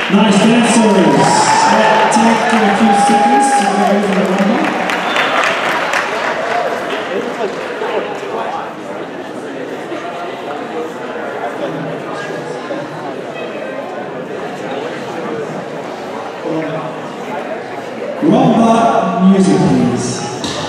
Nice dancers. Take a few seconds to go over the rumba. Rumba music, please.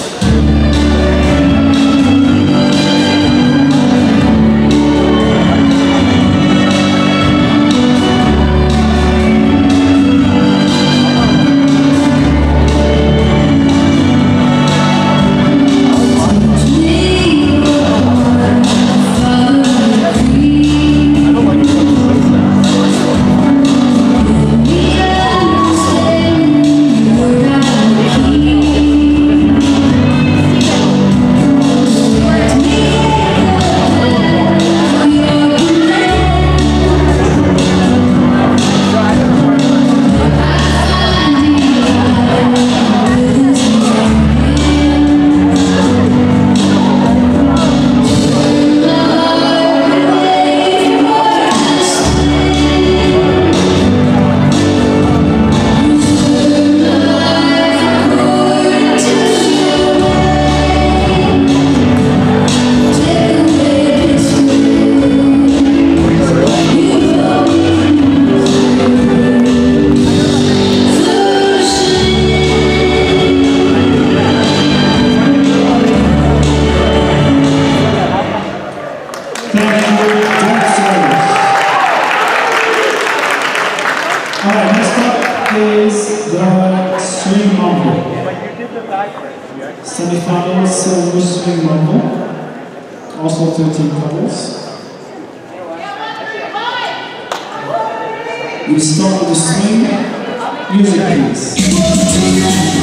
Alright, next up is the swing mambo. Semi-finals, silver swing mambo. Also 13 couples. We start with the swing music piece.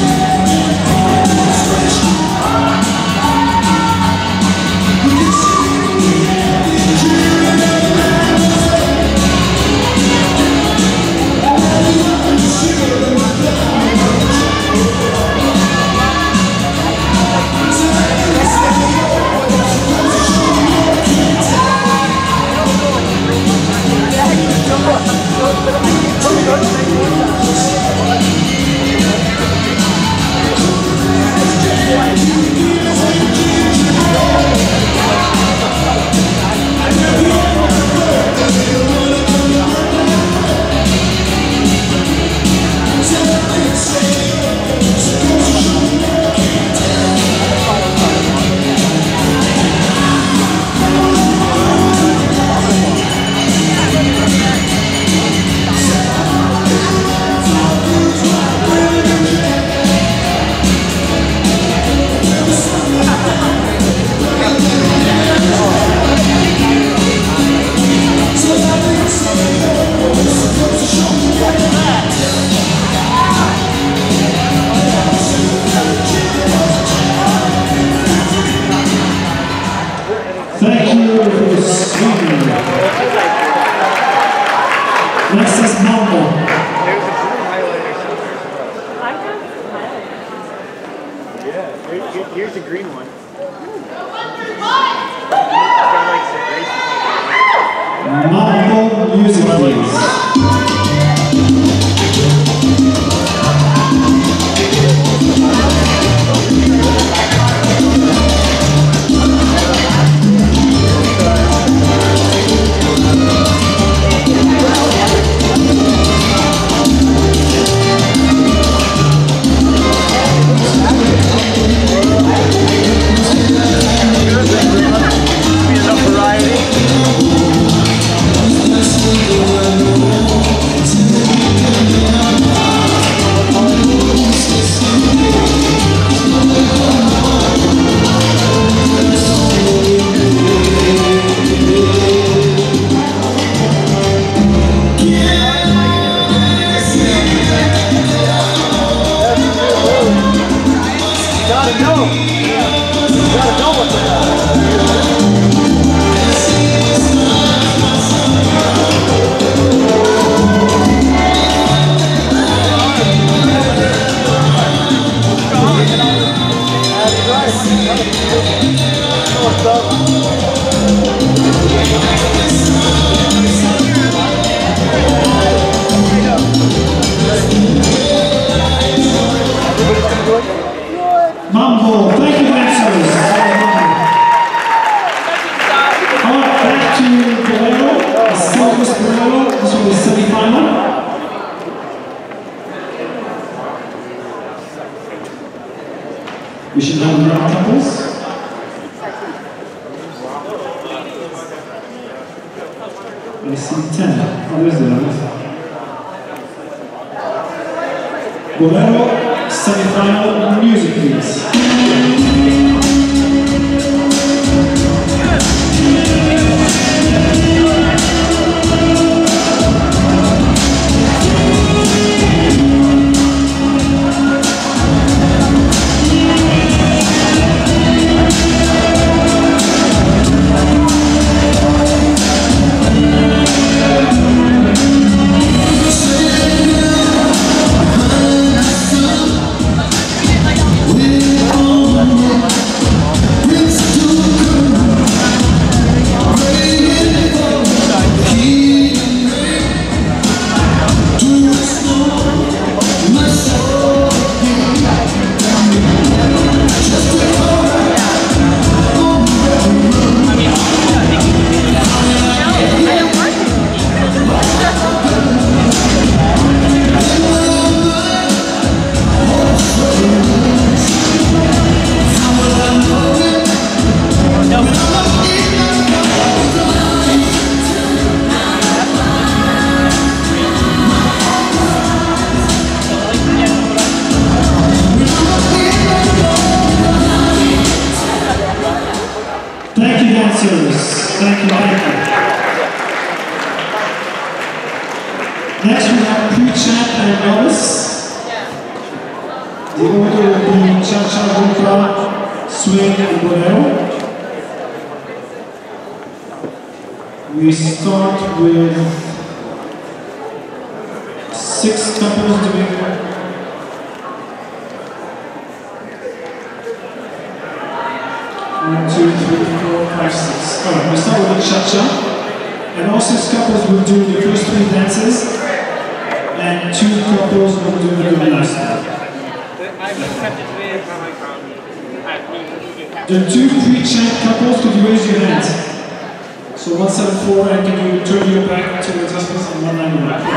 We should have more couples. I see 10. How is that? Bolero semi-final music, please. Thank you, dancers. Thank you, thank you. Next we have pre-champ and novice. The order will be cha-cha, rumba, swing, and bolero. We start with 6 couples doing 1, 2, 3, 4, 5, 6. Alright, we start with the cha-cha. And all 6 couples will do the first 3 dances. And 2 couples will do the last one. The 2 pre-champ couples, could you raise your hands? So 174, and can you turn your back to the husbands and 191?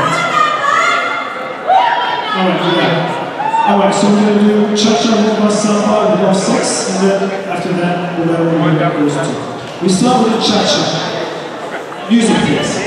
Alright, good. Alright, so we're going to do cha-cha, rumba, samba with all 6, and then after that, we'll have those 2. We start with the cha-cha. Music, please.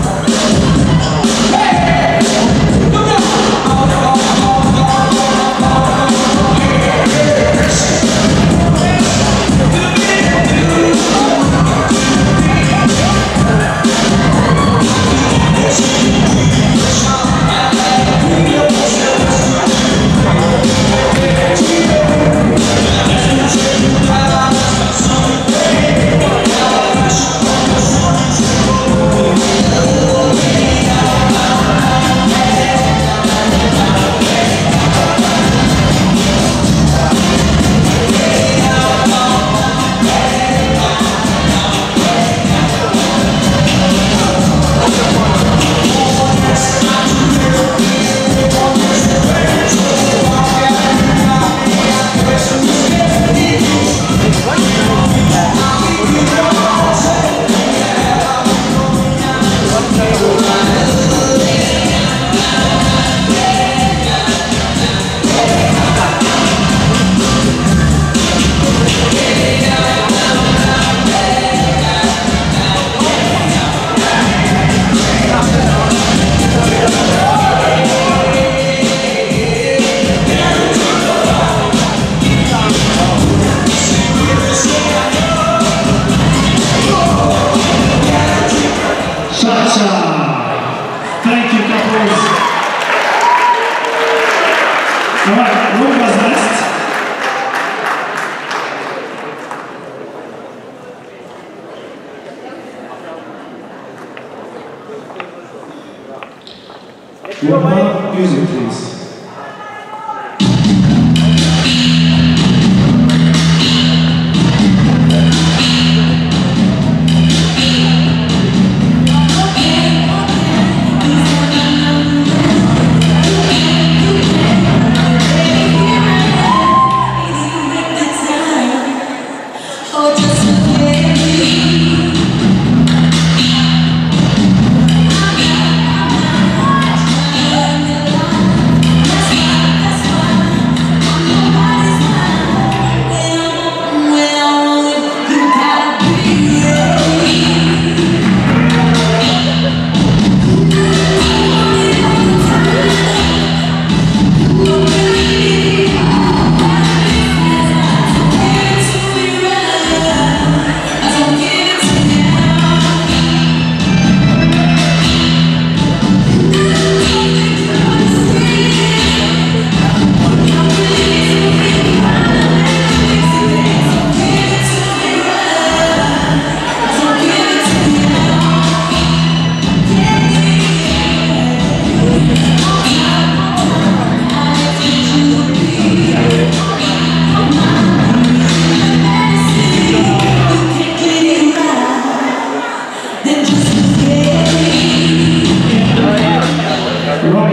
Thank you, couples. Alright, rumba's next. Rumba, music, please.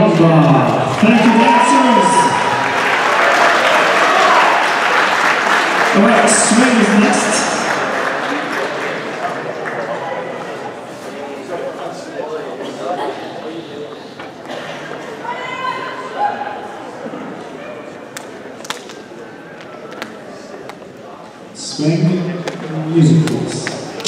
Rumba. Thank you, dancers. All right, swing is next. Swing musicals.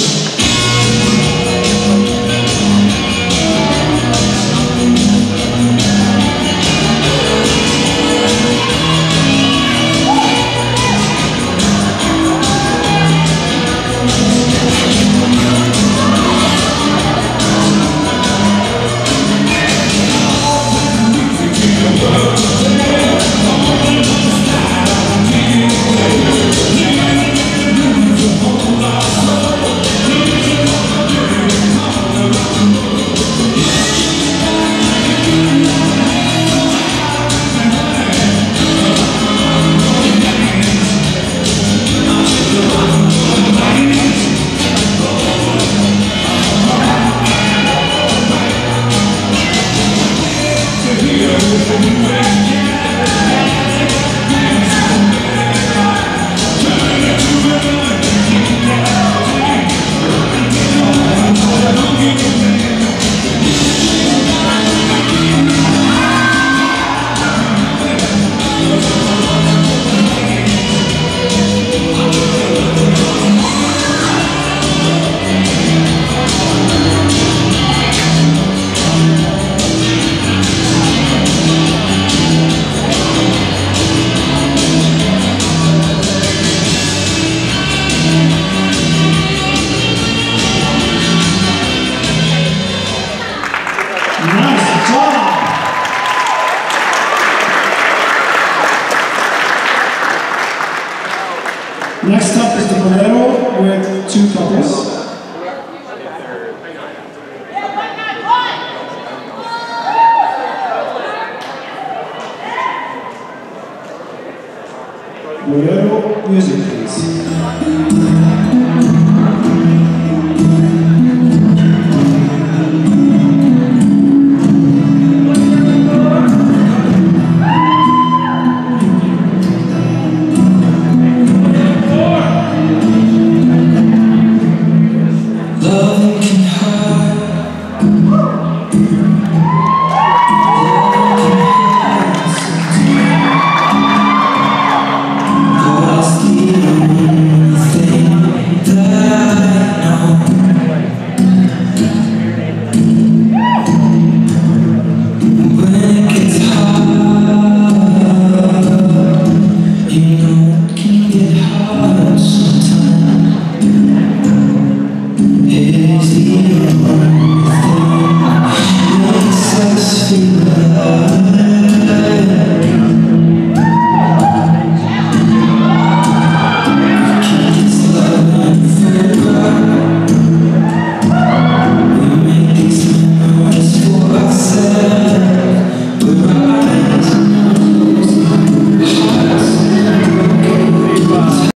Next up is the bolero with two couples. Bolero music, please.